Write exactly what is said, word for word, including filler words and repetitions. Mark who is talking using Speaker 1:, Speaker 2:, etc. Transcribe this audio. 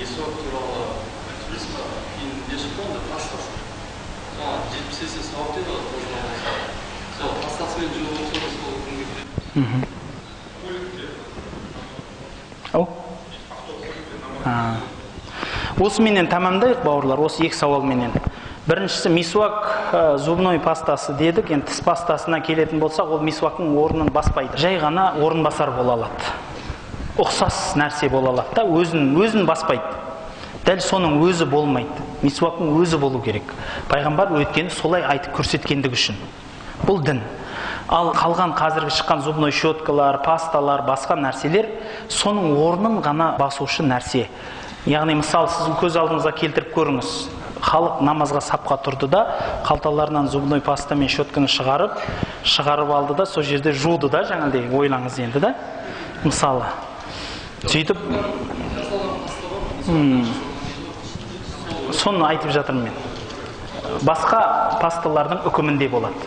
Speaker 1: мисуак туралы айтып па? Кейін неше болды пастасы. Жаңа жетпіс есе сауап дейді ғой, қозғалмаса. Сол пастасымен жуып отырса сол күнге келеді.
Speaker 2: Ау? Осыменен тамамдайық, бауырлар, осы екі сауалменен. Біріншісі мисуак зубной пастасы дедік, енді тіс пастасына келетін болсақ, ол мисуактың орнын баспайды. Жай ғана орын басар бола алады. Ұқсас нәрсе бола алады да, өзін, өзін баспайды. Дәл соның өзі болмайды. Мисуактың өзі болу керек. Пайғамбар өткені солай айтып көрсеткендігі үшін. Бұл дін. Ал қалған қазіргі шыққан зубной щеткалар, пасталар, басқа нәрселер соның орнын ғана басушы нәрсе. Яғни, мысал, сіз көз алдыңызға келтіріп көріңіз. Халық намазға сапқа тұрды да, қалталарынан зубной паста мен щетканы шығарып, шығарып алды да, сол жерде жуды да, жаңағыдай ойлаңыз енді да. Мысалы, сөйтіп, соны айтып жатырмын мен. Басқа пасталардың үкімінде болады.